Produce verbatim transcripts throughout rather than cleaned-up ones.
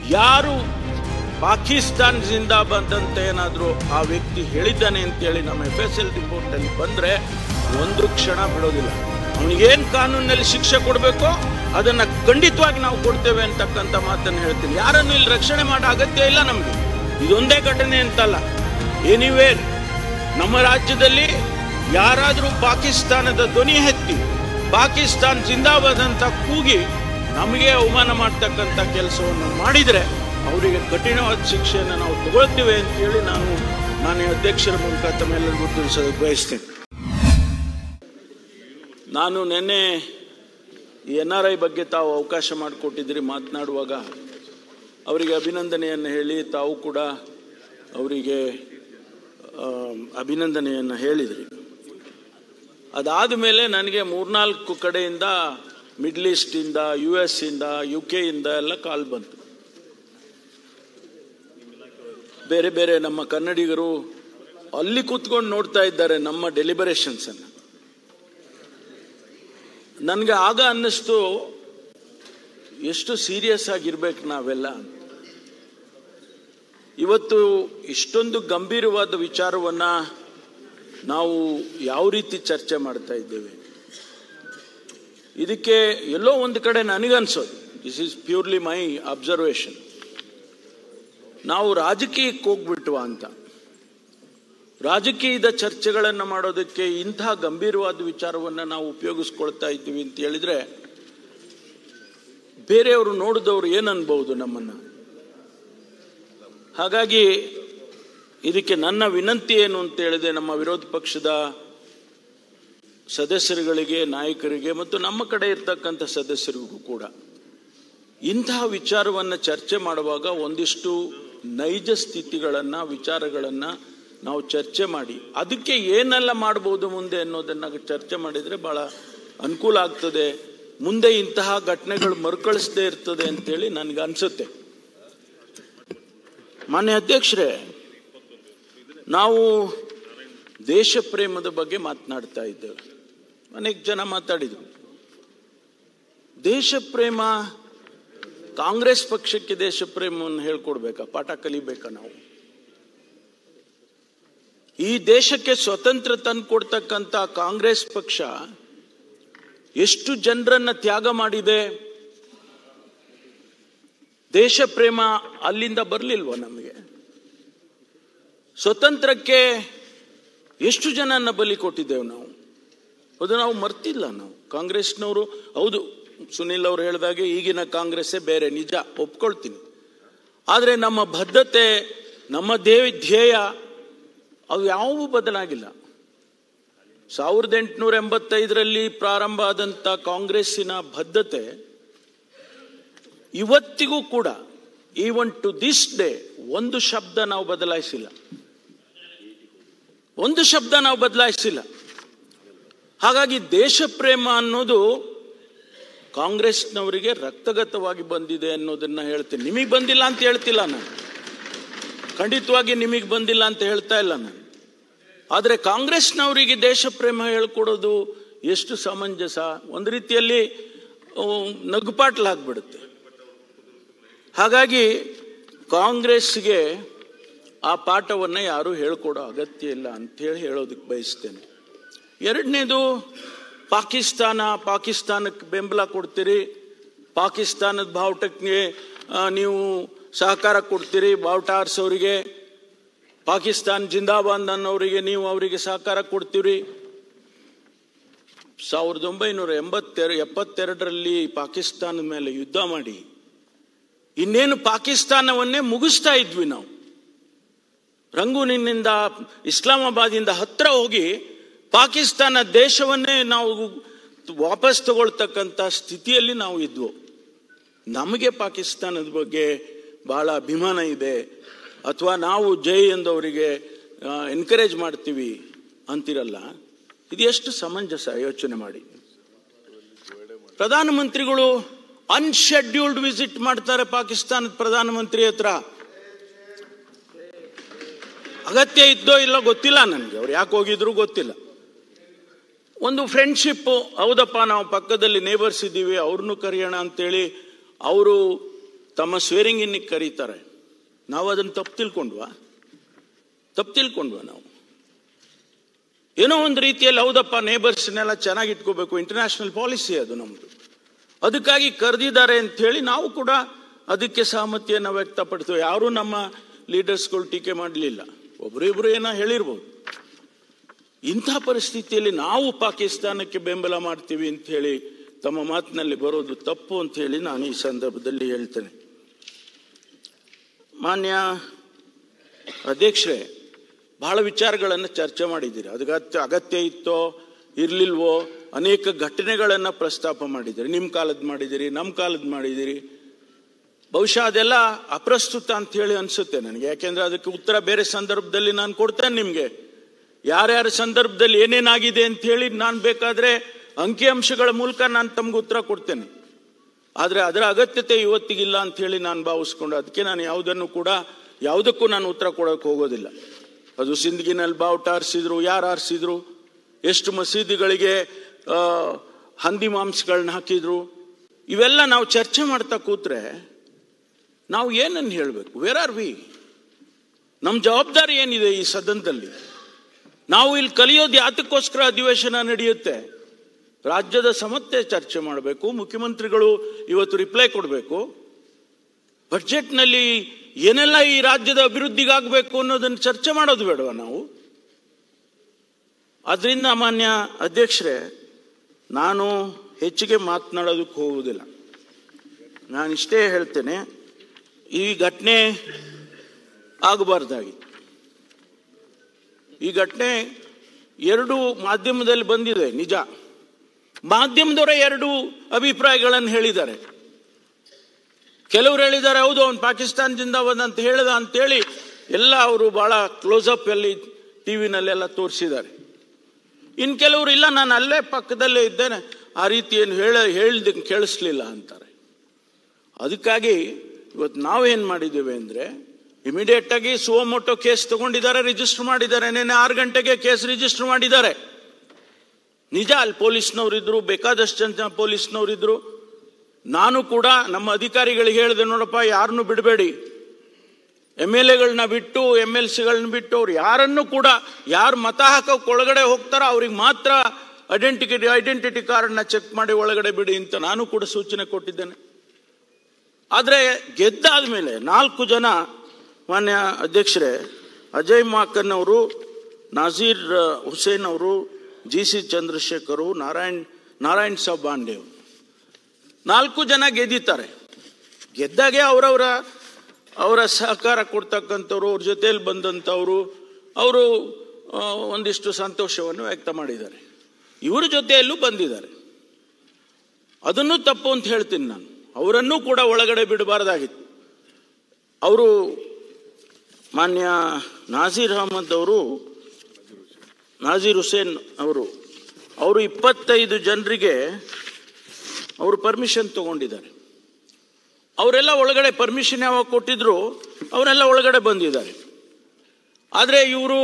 ಯಾರು ಪಾಕಿಸ್ತಾನದಿಂದ ಬಂದಂತೆ ಏನಾದರೂ ಆ ವ್ಯಕ್ತಿ ಹೇಳಿದ್ದಾನೆ ಅಂತೇಳಿ ನಮ್ಮ ಎಫ್ ಎಸ್ ಎಲ್ ರಿಪೋರ್ಟಲ್ಲಿ ಬಂದರೆ ಒಂದು ಕ್ಷಣ ಬಿಡೋದಿಲ್ಲ. ಅವನಿಗೇನು ಕಾನೂನಿನಲ್ಲಿ ಶಿಕ್ಷೆ ಕೊಡಬೇಕೋ ಅದನ್ನು ಖಂಡಿತವಾಗಿ ನಾವು ಕೊಡ್ತೇವೆ ಅಂತಕ್ಕಂಥ ಮಾತನ್ನು ಹೇಳ್ತೀನಿ. ಯಾರನ್ನು ಇಲ್ಲಿ ರಕ್ಷಣೆ ಮಾಡೋ ಅಗತ್ಯ ಇಲ್ಲ ನಮಗೆ. ಇದೊಂದೇ ಘಟನೆ ಅಂತಲ್ಲ, ಎನಿವೇ ನಮ್ಮ ರಾಜ್ಯದಲ್ಲಿ ಯಾರಾದರೂ ಪಾಕಿಸ್ತಾನದ ಧ್ವನಿ ಎತ್ತಿ ಪಾಕಿಸ್ತಾನ್ ಜಿಂದಾಬಾದ್ ಅಂತ ಕೂಗಿ ನಮಗೆ ಅವಮಾನ ಮಾಡ್ತಕ್ಕಂಥ ಕೆಲಸವನ್ನು ಮಾಡಿದರೆ ಅವರಿಗೆ ಕಠಿಣವಾದ ಶಿಕ್ಷೆಯನ್ನು ನಾವು ತಗೊಳ್ತೀವಿ ಅಂತೇಳಿ ನಾನು ನಾನು ಅಧ್ಯಕ್ಷರ ಮೂಲಕ ತಮ್ಮೆಲ್ಲರಿಗೂ ತಿಳಿಸೋದಕ್ಕೆ ಬಯಸ್ತೇನೆ. ನಾನು ನಿನ್ನೆ ಎನ್ ಆರ್ ಐ ಬಗ್ಗೆ ತಾವು ಅವಕಾಶ ಮಾಡಿಕೊಟ್ಟಿದ್ದೀರಿ ಮಾತನಾಡುವಾಗ ಅವರಿಗೆ ಅಭಿನಂದನೆಯನ್ನು ಹೇಳಿ ತಾವು ಕೂಡ ಅವರಿಗೆ ಅಭಿನಂದನೆಯನ್ನು ಹೇಳಿದ್ರಿ. ಅದಾದ ಮೇಲೆ ನನಗೆ ಮೂರ್ನಾಲ್ಕು ಕಡೆಯಿಂದ ಮಿಡ್ಲ್ ಈಸ್ಟಿಂದ, ಯು ಎಸ್ ಇಂದ, ಯು ಕೆ ಇಂದ ಎಲ್ಲ ಕಾಲ್ ಬಂತು. ಬೇರೆ ಬೇರೆ ನಮ್ಮ ಕನ್ನಡಿಗರು ಅಲ್ಲಿ ಕೂತ್ಕೊಂಡು ನೋಡ್ತಾ ಇದ್ದಾರೆ ನಮ್ಮ ಡೆಲಿಬರೇಷನ್ಸ್ ಅನ್ನು. ನನಗೆ ಆಗ ಅನ್ನಿಸ್ತು ಎಷ್ಟು ಸೀರಿಯಸ್ ಆಗಿರ್ಬೇಕು ನಾವೆಲ್ಲ. ಇವತ್ತು ಇಷ್ಟೊಂದು ಗಂಭೀರವಾದ ವಿಚಾರವನ್ನು ನಾವು ಯಾವ ರೀತಿ ಚರ್ಚೆ ಮಾಡ್ತಾ ಇದ್ದೇವೆ, ಇದಕ್ಕೆ ಎಲ್ಲೋ ಒಂದು ಕಡೆ ನನಗನ್ಸೋದು, this is purely my observation, ನಾವು ರಾಜಕೀಯಕ್ಕೆ ಹೋಗ್ಬಿಟ್ವಾ ಅಂತ. ರಾಜಕೀಯದ ಚರ್ಚೆಗಳನ್ನು ಮಾಡೋದಕ್ಕೆ ಇಂಥ ಗಂಭೀರವಾದ ವಿಚಾರವನ್ನು ನಾವು ಉಪಯೋಗಿಸ್ಕೊಳ್ತಾ ಇದ್ದೀವಿ ಅಂತ ಹೇಳಿದ್ರೆ ಬೇರೆಯವರು ನೋಡಿದವರು ಏನನ್ಬಹುದು ನಮ್ಮನ್ನು. ಹಾಗಾಗಿ ಇದಕ್ಕೆ ನನ್ನ ವಿನಂತಿ ಏನು ಅಂತ ಹೇಳಿದೆ, ನಮ್ಮ ವಿರೋಧ ಪಕ್ಷದ ಸದಸ್ಯರುಗಳಿಗೆ, ನಾಯಕರಿಗೆ ಮತ್ತು ನಮ್ಮ ಕಡೆ ಇರ್ತಕ್ಕಂಥ ಸದಸ್ಯರಿಗೂ ಕೂಡ ಇಂತಹ ವಿಚಾರವನ್ನು ಚರ್ಚೆ ಮಾಡುವಾಗ ಒಂದಿಷ್ಟು ನೈಜ ಸ್ಥಿತಿಗಳನ್ನು, ವಿಚಾರಗಳನ್ನು ನಾವು ಚರ್ಚೆ ಮಾಡಿ ಅದಕ್ಕೆ ಏನೆಲ್ಲ ಮಾಡ್ಬೋದು ಮುಂದೆ ಅನ್ನೋದನ್ನು ಚರ್ಚೆ ಮಾಡಿದರೆ ಭಾಳ ಅನುಕೂಲ ಆಗ್ತದೆ. ಮುಂದೆ ಇಂತಹ ಘಟನೆಗಳು ಮರುಕಳಿಸದೇ ಇರ್ತದೆ ಅಂತೇಳಿ ನನಗೆ ಅನಿಸುತ್ತೆ. ಮಾನ್ಯ ಅಧ್ಯಕ್ಷರೇ, ನಾವು ದೇಶ ಪ್ರೇಮದ ಬಗ್ಗೆ ಮಾತನಾಡ್ತಾ ಇದ್ದೇವೆ. ಅನೇಕ ಜನ ಮಾತಾಡಿದರು. ದೇಶ ಪ್ರೇಮ, ಕಾಂಗ್ರೆಸ್ ಪಕ್ಷಕ್ಕೆ ದೇಶ ಪ್ರೇಮವನ್ನು ಹೇಳ್ಕೊಡ್ಬೇಕಾ, ಪಾಠ ಕಲಿಬೇಕಾ ನಾವು? ಈ ದೇಶಕ್ಕೆ ಸ್ವತಂತ್ರ ತಂದು ಕೊಡ್ತಕ್ಕಂಥ ಕಾಂಗ್ರೆಸ್ ಪಕ್ಷ ಎಷ್ಟು ಜನರನ್ನ ತ್ಯಾಗ ಮಾಡಿದೆ. ದೇಶ ಪ್ರೇಮ ಅಲ್ಲಿಂದ ಬರಲಿಲ್ವ ನಮಗೆ? ಸ್ವತಂತ್ರಕ್ಕೆ ಎಷ್ಟು ಜನನ್ನ ಬಲಿ ಕೊಟ್ಟಿದ್ದೇವೆ ನಾವು, ಅದು ನಾವು ಮರ್ತಿಲ್ಲ. ನಾವು ಕಾಂಗ್ರೆಸ್ನವರು, ಹೌದು ಸುನಿಲ್ ಅವರು ಹೇಳಿದಾಗೆ ಈಗಿನ ಕಾಂಗ್ರೆಸ್ಸೇ ಬೇರೆ, ನಿಜ ಒಪ್ಕೊಳ್ತೀನಿ. ಆದರೆ ನಮ್ಮ ಬದ್ಧತೆ, ನಮ್ಮ ದೇವಿ ಧ್ಯೇಯ ಅವು ಯಾವುವೂ ಬದಲಾಗಿಲ್ಲ. ಸಾವಿರದ ಎಂಟುನೂರ ಎಂಬತ್ತೈದರಲ್ಲಿ ಪ್ರಾರಂಭ ಆದಂಥ ಕಾಂಗ್ರೆಸ್ಸಿನ ಬದ್ಧತೆ ಇವತ್ತಿಗೂ ಕೂಡ, ಈವನ್ ಟು ದಿಸ್ ಡೇ, ಒಂದು ಶಬ್ದ ನಾವು ಬದಲಾಯಿಸಿಲ್ಲ, ಒಂದು ಶಬ್ದ ನಾವು ಬದಲಾಯಿಸಿಲ್ಲ. ಹಾಗಾಗಿ ದೇಶ ಪ್ರೇಮ ಅನ್ನೋದು ಕಾಂಗ್ರೆಸ್ನವರಿಗೆ ರಕ್ತಗತವಾಗಿ ಬಂದಿದೆ ಅನ್ನೋದನ್ನ ಹೇಳ್ತೀನಿ. ನಿಮಗೆ ಬಂದಿಲ್ಲ ಅಂತ ಹೇಳ್ತಿಲ್ಲ ನಾನು, ಖಂಡಿತವಾಗಿ ನಿಮಗೆ ಬಂದಿಲ್ಲ ಅಂತ ಹೇಳ್ತಾ ಇಲ್ಲ ನಾನು. ಆದರೆ ಕಾಂಗ್ರೆಸ್ನವರಿಗೆ ದೇಶ ಪ್ರೇಮ ಹೇಳ್ಕೊಡೋದು ಎಷ್ಟು ಸಮಂಜಸ, ಒಂದು ರೀತಿಯಲ್ಲಿ ನಗುಪಾಟ್ಲಾಗ್ಬಿಡುತ್ತೆ. ಹಾಗಾಗಿ ಕಾಂಗ್ರೆಸ್ಗೆ ಆ ಪಾಠವನ್ನು ಯಾರೂ ಹೇಳ್ಕೊಡೋ ಅಗತ್ಯ ಇಲ್ಲ ಅಂಥೇಳಿ ಹೇಳೋದಕ್ಕೆ ಬಯಸ್ತೇನೆ. ಎರಡನೇದು, ಪಾಕಿಸ್ತಾನ, ಪಾಕಿಸ್ತಾನಕ್ಕೆ ಬೆಂಬಲ ಕೊಡ್ತೀರಿ, ಪಾಕಿಸ್ತಾನದ ಬಾವುಟಕ್ಕೆ ನೀವು ಸಹಕಾರ ಕೊಡ್ತೀರಿ, ಬಾವುಟ ಆರಿಸೋರಿಗೆ, ಪಾಕಿಸ್ತಾನ್ ಜಿಂದಾಬಾದ್ ಅನ್ನೋರಿಗೆ ನೀವು ಅವರಿಗೆ ಸಹಕಾರ ಕೊಡ್ತೀರಿ. ಸಾವಿರದ ಒಂಬೈನೂರ ಎಂಬತ್ತೆರಡು ಎಪ್ಪತ್ತೆರಡರಲ್ಲಿ ಪಾಕಿಸ್ತಾನದ ಮೇಲೆ ಯುದ್ಧ ಮಾಡಿ ಇನ್ನೇನು ಪಾಕಿಸ್ತಾನವನ್ನೇ ಮುಗಿಸ್ತಾ ಇದ್ವಿ ನಾವು. ರಂಗೂನಿನಿಂದ, ಇಸ್ಲಾಮಾಬಾದಿಂದ ಹತ್ರ ಹೋಗಿ ಪಾಕಿಸ್ತಾನ ದೇಶವನ್ನೇ ನಾವು ವಾಪಸ್ ತಗೊಳ್ತಕ್ಕಂಥ ಸ್ಥಿತಿಯಲ್ಲಿ ನಾವು ಇದ್ವು. ನಮಗೆ ಪಾಕಿಸ್ತಾನದ ಬಗ್ಗೆ ಬಹಳ ಅಭಿಮಾನ ಇದೆ, ಅಥವಾ ನಾವು ಜೈ ಎಂದವರಿಗೆ ಎನ್ಕರೇಜ್ ಮಾಡ್ತೀವಿ ಅಂತಿರಲ್ಲ. ಇದು ಎಷ್ಟು ಸಮಂಜಸ ಯೋಚನೆ ಮಾಡಿ. ಪ್ರಧಾನಮಂತ್ರಿಗಳು ಅನ್ಶೆಡ್ಯೂಲ್ಡ್ ವಿಸಿಟ್ ಮಾಡ್ತಾರೆ ಪಾಕಿಸ್ತಾನದ ಪ್ರಧಾನಮಂತ್ರಿ ಹತ್ರ. ಅಗತ್ಯ ಇದ್ದೋ ಇಲ್ಲೋ ಗೊತ್ತಿಲ್ಲ ನನಗೆ, ಅವ್ರು ಯಾಕೆ ಹೋಗಿದ್ರು ಗೊತ್ತಿಲ್ಲ. ಒಂದು ಫ್ರೆಂಡ್ಶಿಪ್, ಹೌದಪ್ಪ ನಾವು ಪಕ್ಕದಲ್ಲಿ ನೇಬರ್ಸ್ ಇದ್ದೀವಿ, ಅವ್ರನ್ನೂ ಕರೆಯೋಣ ಅಂತೇಳಿ ಅವರು ತಮ್ಮ ಸ್ವೇರಿಂಗ್ ಇನ್ನಿಗೆ ಕರೀತಾರೆ. ನಾವು ಅದನ್ನು ತಪ್ಪು ತಿಳ್ಕೊಂಡ್ವಾ ತಪ್ಪು ತಿಳ್ಕೊಂಡ್ವಾ ನಾವು ಏನೋ ಒಂದು ರೀತಿಯಲ್ಲಿ ಹೌದಪ್ಪ ನೇಬರ್ಸ್ನೆಲ್ಲ ಚೆನ್ನಾಗಿ ಇಟ್ಕೋಬೇಕು, ಇಂಟರ್ನ್ಯಾಷನಲ್ ಪಾಲಿಸಿ ಅದು ನಮ್ಮದು, ಅದಕ್ಕಾಗಿ ಕರೆದಿದ್ದಾರೆ ಅಂಥೇಳಿ ನಾವು ಕೂಡ ಅದಕ್ಕೆ ಸಹಮತಿಯನ್ನು ವ್ಯಕ್ತಪಡ್ತೇವೆ. ಯಾರೂ ನಮ್ಮ ಲೀಡರ್ಸ್ಗಳು ಟೀಕೆ ಮಾಡಲಿಲ್ಲ, ಒಬ್ಬರು ಇಬ್ಬರು ಏನೋ ಹೇಳಿರ್ಬೋದು. ಇಂಥ ಪರಿಸ್ಥಿತಿಯಲ್ಲಿ ನಾವು ಪಾಕಿಸ್ತಾನಕ್ಕೆ ಬೆಂಬಲ ಮಾಡ್ತೀವಿ ಅಂಥೇಳಿ ತಮ್ಮ ಮಾತಿನಲ್ಲಿ ಬರೋದು ತಪ್ಪು ಅಂಥೇಳಿ ನಾನು ಈ ಸಂದರ್ಭದಲ್ಲಿ ಹೇಳ್ತೇನೆ. ಮಾನ್ಯ ಅಧ್ಯಕ್ಷರೇ, ಬಹಳ ವಿಚಾರಗಳನ್ನು ಚರ್ಚೆ ಮಾಡಿದ್ದೀರಿ. ಅದಕ್ಕೆ ಅಗತ್ಯ ಇತ್ತೋ ಇರಲಿಲ್ವೋ ಅನೇಕ ಘಟನೆಗಳನ್ನು ಪ್ರಸ್ತಾಪ ಮಾಡಿದ್ದೀರಿ. ನಿಮ್ಮ ಕಾಲದ ಮಾಡಿದ್ದೀರಿ, ನಮ್ಮ ಕಾಲದ ಮಾಡಿದ್ದೀರಿ. ಬಹುಶಃ ಅದೆಲ್ಲ ಅಪ್ರಸ್ತುತ ಅಂತ ಹೇಳಿ ಅನಿಸುತ್ತೆ ನನಗೆ. ಯಾಕೆಂದರೆ ಅದಕ್ಕೆ ಉತ್ತರ ಬೇರೆ ಸಂದರ್ಭದಲ್ಲಿ ನಾನು ಕೊಡ್ತೇನೆ ನಿಮಗೆ. ಯಾರ್ಯಾರ ಸಂದರ್ಭದಲ್ಲಿ ಏನೇನಾಗಿದೆ ಅಂತ ಹೇಳಿ ನಾನು ಬೇಕಾದರೆ ಅಂಕಿಅಂಶಗಳ ಮೂಲಕ ನಾನು ತಮ್ಗೆ ಉತ್ತರ ಕೊಡ್ತೇನೆ. ಆದರೆ ಅದರ ಅಗತ್ಯತೆ ಇವತ್ತಿಗಿಲ್ಲ ಅಂತ ಹೇಳಿ ನಾನು ಭಾವಿಸ್ಕೊಂಡು ಅದಕ್ಕೆ ನಾನು ಯಾವುದನ್ನು ಕೂಡ ಯಾವುದಕ್ಕೂ ನಾನು ಉತ್ತರ ಕೊಡೋಕೆ ಹೋಗೋದಿಲ್ಲ. ಅದು ಸಿಂದಗಿನಲ್ಲಿ ಬಾವುಟ ಆರಿಸಿದ್ರು, ಯಾರು ಆರಿಸಿದ್ರು, ಎಷ್ಟು ಮಸೀದಿಗಳಿಗೆ ಹಂದಿ ಮಾಂಸಗಳನ್ನ ಹಾಕಿದ್ರು, ಇವೆಲ್ಲ ನಾವು ಚರ್ಚೆ ಮಾಡ್ತಾ ಕೂತ್ರೆ ನಾವು ಏನನ್ನು ಹೇಳಬೇಕು? Where are we? ನಮ್ಮ ಜವಾಬ್ದಾರಿ ಏನಿದೆ ಈ ಸದನದಲ್ಲಿ? ನಾವು ಇಲ್ಲಿ ಕಲಿಯೋದು ಯಾತಕ್ಕೋಸ್ಕರ ಅಧಿವೇಶನ ನಡೆಯುತ್ತೆ? ರಾಜ್ಯದ ಸಮಸ್ಯೆ ಚರ್ಚೆ ಮಾಡಬೇಕು, ಮುಖ್ಯಮಂತ್ರಿಗಳು ಇವತ್ತು ರಿಪ್ಲೈ ಕೊಡಬೇಕು, ಬಜೆಟ್ನಲ್ಲಿ ಏನೆಲ್ಲ ಈ ರಾಜ್ಯದ ಅಭಿವೃದ್ಧಿಗಾಗಬೇಕು ಅನ್ನೋದನ್ನು ಚರ್ಚೆ ಮಾಡೋದು ಬೇಡವಾ ನಾವು? ಅದರಿಂದ ಮಾನ್ಯ ಅಧ್ಯಕ್ಷರೇ, ನಾನು ಹೆಚ್ಚಿಗೆ ಮಾತನಾಡೋದಕ್ಕೆ ಹೋಗುವುದಿಲ್ಲ. ನಾನಿಷ್ಟೇ ಹೇಳ್ತೇನೆ, ಈ ಘಟನೆ ಆಗಬಾರ್ದಾಗಿತ್ತು. ಈ ಘಟನೆ ಎರಡು ಮಾಧ್ಯಮದಲ್ಲಿ ಬಂದಿದೆ ನಿಜ. ಮಾಧ್ಯಮದವರೇ ಎರಡು ಅಭಿಪ್ರಾಯಗಳನ್ನು ಹೇಳಿದ್ದಾರೆ. ಕೆಲವರು ಹೇಳಿದ್ದಾರೆ ಹೌದು ಅವನು ಪಾಕಿಸ್ತಾನದಿಂದ ಬಂದಂತ ಹೇಳಿದ ಅಂತೇಳಿ ಎಲ್ಲ ಅವರು ಭಾಳ ಕ್ಲೋಸಪ್ ಅಲ್ಲಿ ಟಿ ವಿನಲ್ಲೆಲ್ಲ ತೋರಿಸಿದ್ದಾರೆ. ಇನ್ನು ಕೆಲವರು ಇಲ್ಲ ನಾನು ಅಲ್ಲೇ ಪಕ್ಕದಲ್ಲೇ ಇದ್ದೇನೆ, ಆ ರೀತಿ ಏನು ಹೇಳ ಹೇಳ್ದ ಕೇಳಿಸ್ಲಿಲ್ಲ ಅಂತಾರೆ. ಅದಕ್ಕಾಗಿ ಇವತ್ತು ನಾವೇನು ಮಾಡಿದ್ದೇವೆ ಅಂದರೆ ಇಮಿಡಿಯೇಟ್ ಆಗಿ ಸುವಮೋಟೋ ಕೇಸ್ ತಗೊಂಡಿದ್ದಾರೆ, ರಿಜಿಸ್ಟರ್ ಮಾಡಿದ್ದಾರೆ. ನೆನ್ನೆ ಆರು ಗಂಟೆಗೆ ಕೇಸ್ ರಿಜಿಸ್ಟರ್ ಮಾಡಿದ್ದಾರೆ. ನಿಜ ಅಲ್ಲಿ ಪೊಲೀಸ್ನವರಿದ್ರು, ಬೇಕಾದಷ್ಟು ಜನ ಪೊಲೀಸ್ನವರಿದ್ರು. ನಾನು ಕೂಡ ನಮ್ಮ ಅಧಿಕಾರಿಗಳಿಗೆ ಹೇಳಿದೆ, ನೋಡಪ್ಪ ಯಾರನ್ನು ಬಿಡಬೇಡಿ, ಎಮ್ ಎಲ್ ಎಗಳನ್ನ ಬಿಟ್ಟು ಎಮ್ ಎಲ್ ಸಿಗಳನ್ನ ಬಿಟ್ಟು ಅವ್ರು ಯಾರನ್ನು ಕೂಡ ಯಾರು ಮತ ಹಾಕೋಕೆ ಒಳಗಡೆ ಹೋಗ್ತಾರೋ ಅವ್ರಿಗೆ ಮಾತ್ರ ಐಡೆಂಟಿಟಿ ಐಡೆಂಟಿಟಿ ಕಾರ್ಡ್ನ ಚೆಕ್ ಮಾಡಿ ಒಳಗಡೆ ಬಿಡಿ ಅಂತ ನಾನು ಕೂಡ ಸೂಚನೆ ಕೊಟ್ಟಿದ್ದೇನೆ. ಆದರೆ ಗೆದ್ದಾದ ಮೇಲೆ ನಾಲ್ಕು ಜನ ಮಾನ್ಯ ಅಧ್ಯಕ್ಷರೇ, ಅಜಯ್ ಮಾಕನ್ ಅವರು, ನಾಜೀರ್ ಹುಸೇನ್ ಅವರು, ಜಿ ಸಿ ಚಂದ್ರಶೇಖರ್, ನಾರಾಯಣ್ ನಾರಾಯಣ್ ಸಾಬ್ ಬಾಂಡೆ ಅವರು ನಾಲ್ಕು ಜನ ಗೆದ್ದಿದ್ದಾರೆ. ಗೆದ್ದಾಗೆ ಅವರವರ ಅವರ ಸಹಕಾರ ಕೊಡ್ತಕ್ಕಂಥವ್ರು, ಅವ್ರ ಜೊತೆಯಲ್ಲಿ ಬಂದಂಥವರು, ಅವರು ಒಂದಿಷ್ಟು ಸಂತೋಷವನ್ನು ವ್ಯಕ್ತ ಮಾಡಿದ್ದಾರೆ. ಇವರ ಜೊತೆಯಲ್ಲೂ ಬಂದಿದ್ದಾರೆ. ಅದನ್ನು ತಪ್ಪು ಅಂತ ಹೇಳ್ತೀನಿ ನಾನು. ಅವರನ್ನೂ ಕೂಡ ಒಳಗಡೆ ಬಿಡಬಾರ್ದಾಗಿತ್ತು. ಅವರು ಮಾನ್ಯ ನಾಜೀರ್ ಅಹಮದ್ ಅವರು, ನಾಜೀರ್ ಹುಸೇನ್ ಅವರು ಅವರು ಇಪ್ಪತ್ತೈದು ಜನರಿಗೆ ಅವರು ಪರ್ಮಿಷನ್ ತಗೊಂಡಿದ್ದಾರೆ. ಅವರೆಲ್ಲ ಒಳಗಡೆ ಪರ್ಮಿಷನ್ ಯಾವಾಗ ಕೊಟ್ಟಿದ್ರು ಅವರೆಲ್ಲ ಒಳಗಡೆ ಬಂದಿದ್ದಾರೆ. ಆದರೆ ಇವರು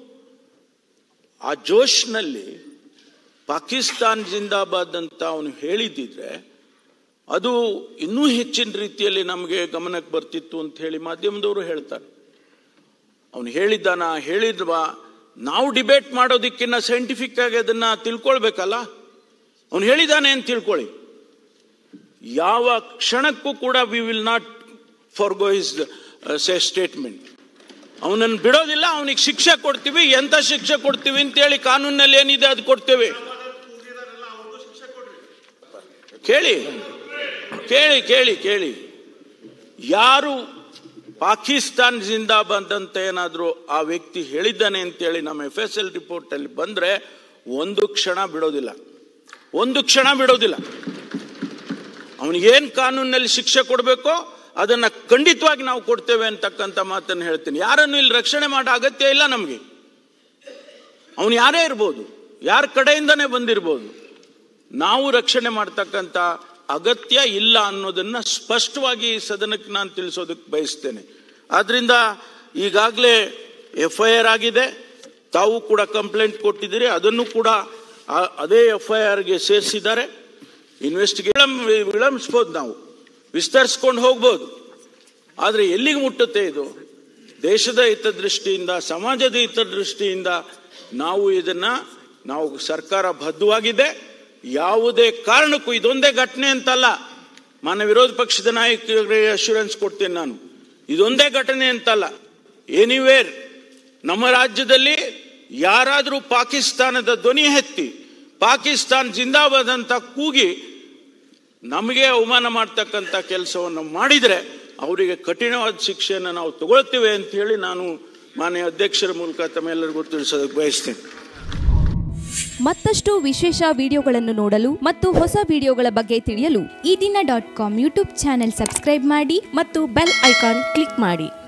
ಆ ಜೋಶ್ನಲ್ಲಿ ಪಾಕಿಸ್ತಾನ್ ಜಿಂದಾಬಾದ್ ಅಂತ ಅವನು ಹೇಳಿದ್ದಿದ್ರೆ ಅದು ಇನ್ನೂ ಹೆಚ್ಚಿನ ರೀತಿಯಲ್ಲಿ ನಮಗೆ ಗಮನಕ್ಕೆ ಬರ್ತಿತ್ತು ಅಂತ ಹೇಳಿ ಮಾಧ್ಯಮದವರು ಹೇಳ್ತಾರೆ. ಅವನು ಹೇಳಿದ್ದಾನ ಹೇಳಿದ್ವಾ? ನಾವು ಡಿಬೇಟ್ ಮಾಡೋದಕ್ಕಿಂತ ಸೈಂಟಿಫಿಕ್ ಆಗಿ ಅದನ್ನ ತಿಳ್ಕೊಳ್ಬೇಕಲ್ಲ. ಅವನು ಹೇಳಿದ್ದಾನೆ ಅಂತ ತಿಳ್ಕೊಳ್ಳಿ. ಯಾವ ಕ್ಷಣಕ್ಕೂ ಕೂಡ we will not forgo his statement. ಅವನನ್ನು ಬಿಡೋದಿಲ್ಲ, ಅವನಿಗೆ ಶಿಕ್ಷೆ ಕೊಡ್ತೀವಿ. ಎಂತ ಶಿಕ್ಷೆ ಕೊಡ್ತೀವಿ ಅಂತೇಳಿ ಕಾನೂನಲ್ಲಿ ಏನಿದೆ ಅದು ಕೊಡ್ತೇವೆ. ಕೇಳಿ ಕೇಳಿ ಕೇಳಿ ಕೇಳಿ ಯಾರು ಪಾಕಿಸ್ತಾನ್ ಜಿಂದಾಬಾದ್ ಅಂತ ಏನಾದರೂ ಆ ವ್ಯಕ್ತಿ ಹೇಳಿದ್ದಾನೆ ಅಂತೇಳಿ ನಮ್ಮ ಎಫ್ ಎಸ್ ಎಲ್ ರಿಪೋರ್ಟ್ ಅಲ್ಲಿ ಬಂದ್ರೆ ಒಂದು ಕ್ಷಣ ಬಿಡೋದಿಲ್ಲ, ಒಂದು ಕ್ಷಣ ಬಿಡೋದಿಲ್ಲ. ಅವನಿಗೇನು ಕಾನೂನಲ್ಲಿ ಶಿಕ್ಷೆ ಕೊಡಬೇಕೋ ಅದನ್ನ ಖಂಡಿತವಾಗಿ ನಾವು ಕೊಡ್ತೇವೆ ಅಂತಕ್ಕಂಥ ಮಾತನ್ನು ಹೇಳ್ತೀನಿ. ಯಾರನ್ನು ಇಲ್ಲಿ ರಕ್ಷಣೆ ಮಾಡೋ ಅಗತ್ಯ ಇಲ್ಲ ನಮಗೆ. ಅವನು ಯಾರೇ ಇರ್ಬೋದು, ಯಾರ ಕಡೆಯಿಂದನೇ ಬಂದಿರ್ಬೋದು, ನಾವು ರಕ್ಷಣೆ ಮಾಡ್ತಕ್ಕಂಥ ಅಗತ್ಯ ಇಲ್ಲ ಅನ್ನೋದನ್ನ ಸ್ಪಷ್ಟವಾಗಿ ಸದನಕ್ಕೆ ನಾನು ತಿಳಿಸೋದಕ್ಕೆ ಬಯಸ್ತೇನೆ. ಆದ್ರಿಂದ ಈಗಾಗಲೇ ಎಫ್ ಐ ಆರ್ ಆಗಿದೆ, ತಾವು ಕೂಡ ಕಂಪ್ಲೇಂಟ್ ಕೊಟ್ಟಿದ್ದೀರಿ, ಅದನ್ನು ಕೂಡ ಅದೇ ಎಫ್ ಐ ಆರ್ಗೆ ಸೇರಿಸಿದ್ದಾರೆ. ಇನ್ವೆಸ್ಟಿಗೇಷನ್ ವಿಳಂಬಿಸ್ಬೋದು, ನಾವು ವಿಸ್ತರಿಸ್ಕೊಂಡು ಹೋಗ್ಬೋದು. ಆದರೆ ಎಲ್ಲಿಗೆ ಮುಟ್ಟುತ್ತೆ ಇದು? ದೇಶದ ಹಿತದೃಷ್ಟಿಯಿಂದ, ಸಮಾಜದ ಹಿತದೃಷ್ಟಿಯಿಂದ ನಾವು ಇದನ್ನ ನಾವು ಸರ್ಕಾರ ಬದ್ಧವಾಗಿದೆ. ಯಾವುದೇ ಕಾರಣಕ್ಕೂ ಇದೊಂದೇ ಘಟನೆ ಅಂತಲ್ಲ, ಮಾನ್ಯ ವಿರೋಧ ಪಕ್ಷದ ನಾಯಕರಿಗೆ ಅಶ್ಯೂರೆನ್ಸ್ ಕೊಡ್ತೇನೆ ನಾನು, ಇದೊಂದೇ ಘಟನೆ ಅಂತಲ್ಲ. ಎನಿವೇರ್ ನಮ್ಮ ರಾಜ್ಯದಲ್ಲಿ ಯಾರಾದರೂ ಪಾಕಿಸ್ತಾನದ ಧ್ವನಿ ಎತ್ತಿ ಪಾಕಿಸ್ತಾನ್ ಜಿಂದಾಬಾದ್ ಅಂತ ಕೂಗಿ ನಮಗೆ ಅವಮಾನ ಮಾಡ್ತಕ್ಕಂಥ ಕೆಲಸವನ್ನು ಮಾಡಿದರೆ ಅವರಿಗೆ ಕಠಿಣವಾದ ಶಿಕ್ಷೆಯನ್ನು ನಾವು ತಗೊಳ್ತೇವೆ ಅಂತ ಹೇಳಿ ನಾನು ಮಾನ್ಯ ಅಧ್ಯಕ್ಷರ ಮೂಲಕ ತಮ್ಮೆಲ್ಲರಿಗೂ ತಿಳಿಸೋದಕ್ಕೆ ಬಯಸ್ತೇನೆ. ಮತ್ತಷ್ಟು ವಿಶೇಷ ವಿಡಿಯೋಗಳನ್ನು ನೋಡಲು ಮತ್ತು ಹೊಸ ವಿಡಿಯೋಗಳ ಬಗ್ಗೆ ತಿಳಿಯಲು ಈ ದಿನ dot com YouTube channel subscribe ಮಾಡಿ ಮತ್ತು ಬೆಲ್ ಐಕಾನ್ ಕ್ಲಿಕ್ ಮಾಡಿ.